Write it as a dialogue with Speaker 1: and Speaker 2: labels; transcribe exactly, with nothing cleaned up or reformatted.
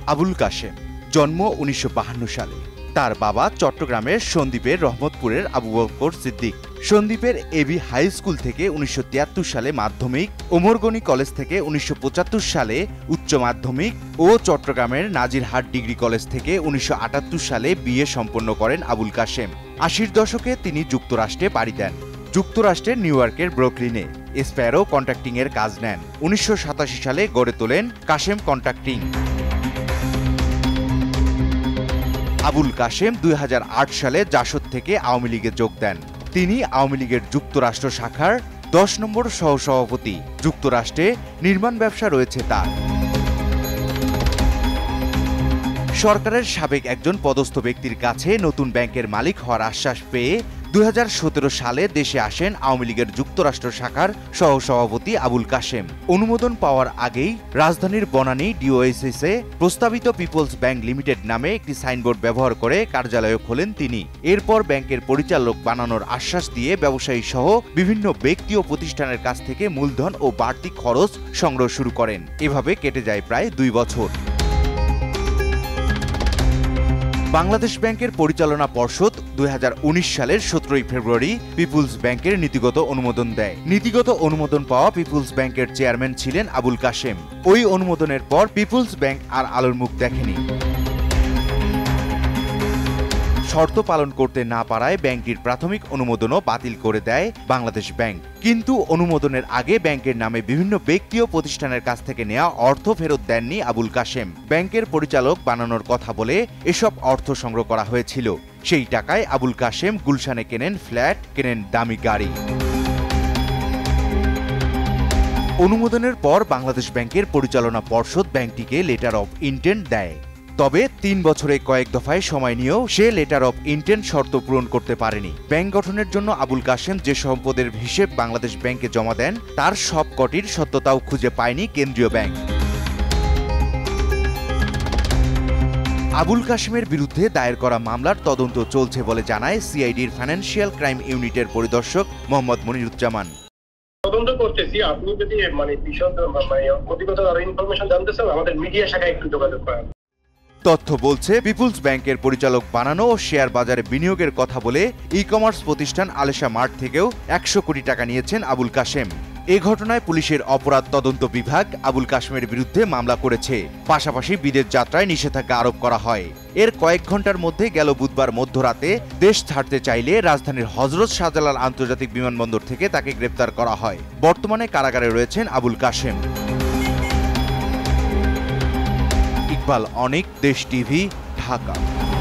Speaker 1: আবুল কাশেম জন্ম উনিশশো বাহান্ন সালে। তার বাবা চট্টগ্রামের সন্দ্বীপের রহমতপুরের আবু বকর সিদ্দিক। সন্দ্বীপের এবি হাই স্কুল থেকে উনিশশো তিয়াত্তর সালে মাধ্যমিক, ওমরগনি কলেজ থেকে উনিশশো পঁচাত্তর সালে উচ্চ মাধ্যমিক ও চট্টগ্রামের নাজিরহাট ডিগ্রি কলেজ থেকে উনিশশো আটাত্তর সালে বিএ সম্পন্ন করেন আবুল কাশেম। আশির দশকে তিনি যুক্তরাষ্ট্রে পাড়ি দেন। যুক্তরাষ্ট্রের নিউ ইয়র্কের ব্রুকলিনে স্প্যারো কন্ট্রাক্টিং এর কাজ নেন। উনিশশো সাতাশি সালে গড়ে তোলেন কাশেম কন্ট্রাক্টিং। আবুল কাশেম দুই হাজার আট সালে জাসদ থেকে আওয়ামী লীগে যোগ দেন। তিনি আওয়ামী লীগের যুক্তরাষ্ট্র শাখার দশ নম্বর সহসভাপতি। যুক্তরাষ্ট্রে নির্মাণ ব্যবসা রয়েছে তার। সরকারের সাবেক একজন পদস্থ ব্যক্তির কাছে নতুন ব্যাংকের মালিক হওয়ার আশ্বাস পেয়ে দুই হাজার সতেরো সালে দেশে আসেন আওয়ামী লীগের যুক্তরাষ্ট্র শাখার সহসভাপতি আবুল কাশেম। অনুমোদন পাওয়ার আগেই রাজধানীর বনানী ডিওএসএসে প্রস্তাবিত পিপলস ব্যাংক লিমিটেড নামে একটি সাইনবোর্ড ব্যবহার করে কার্যালয় খোলেন তিনি। এরপর ব্যাংকের পরিচালক বানানোর আশ্বাস দিয়ে ব্যবসায়ী সহ বিভিন্ন ব্যক্তি ও প্রতিষ্ঠানের কাছ থেকে মূলধন ও বাড়তি খরচ সংগ্রহ শুরু করেন। এভাবে কেটে যায় প্রায় দুই বছর। বাংলাদেশ ব্যাংকের পরিচালনা পর্ষদ দুই হাজার উনিশ সালের সতেরোই ফেব্রুয়ারি পিপুলস ব্যাংকের নীতিগত অনুমোদন দেয়। নীতিগত অনুমোদন পাওয়া পিপুলস ব্যাংকের চেয়ারম্যান ছিলেন আবুল কাশেম। ওই অনুমোদনের পর পিপুলস ব্যাংক আর আলোর মুখ দেখেনি। শর্ত পালন করতে না পারায় ব্যাংকটির প্রাথমিক অনুমোদনও বাতিল করে দেয় বাংলাদেশ ব্যাংক। কিন্তু অনুমোদনের আগে ব্যাংকের নামে বিভিন্ন ব্যক্তি ও প্রতিষ্ঠানের কাছ থেকে নেওয়া অর্থ ফেরত দেননি আবুল কাশেম। ব্যাংকের পরিচালক বানানোর কথা বলে এসব অর্থ সংগ্রহ করা হয়েছিল। সেই টাকায় আবুল কাশেম গুলশানে কেনেন ফ্ল্যাট, কেনেন দামি গাড়ি। অনুমোদনের পর বাংলাদেশ ব্যাংকের পরিচালনা পর্ষদ ব্যাংকটিকে লেটার অব ইন্টেন্ট দেয়। তবে তিন বছরে কয়েক দফায় সময় নিয়েও সে লেটার অব ইন্টেন্ট শর্ত পূরণ করতে পারেনি। ব্যাংক গঠনের জন্য আবুল কাশেম যে সম্পদের হিসেব বাংলাদেশ ব্যাংকে জমা দেন তার সব কটির সত্যতাও খুঁজে পায়নি কেন্দ্রীয় ব্যাংক। আবুল কাশেমের বিরুদ্ধে দায়ের করা মামলার তদন্ত চলছে বলে জানায় সিআইডির ফাইন্যান্সিয়াল ক্রাইম ইউনিটের পরিদর্শক মোহাম্মদ মনিরুজ্জামান।
Speaker 2: তদন্ত করতেছি। আপনি যদি মানে বিশদ মানে অধিকতর আরো ইনফরমেশন জানতে চান আমাদের মিডিয়া শাখায় একটু যোগাযোগ করেন।
Speaker 1: তথ্য বলছে পিপুলস ব্যাংকের পরিচালক বানানো ও শেয়ার বাজারে বিনিয়োগের কথা বলে ই কমার্স প্রতিষ্ঠান আলেশা মার্ট থেকেও একশো কোটি টাকা নিয়েছেন আবুল কাশেম। এ ঘটনায় পুলিশের অপরাধ তদন্ত বিভাগ আবুল কাশেমের বিরুদ্ধে মামলা করেছে। পাশাপাশি বিদেশ যাত্রায় নিষেধাজ্ঞা আরোপ করা হয়। এর কয়েক ঘন্টার মধ্যে গেল বুধবার মধ্যরাতে দেশ ছাড়তে চাইলে রাজধানীর হযরত শাহজালাল আন্তর্জাতিক বিমানবন্দর থেকে তাকে গ্রেপ্তার করা হয়। বর্তমানে কারাগারে রয়েছেন আবুল কাশেম। ইকবাল অনিক, দেশ টিভি, ঢাকা।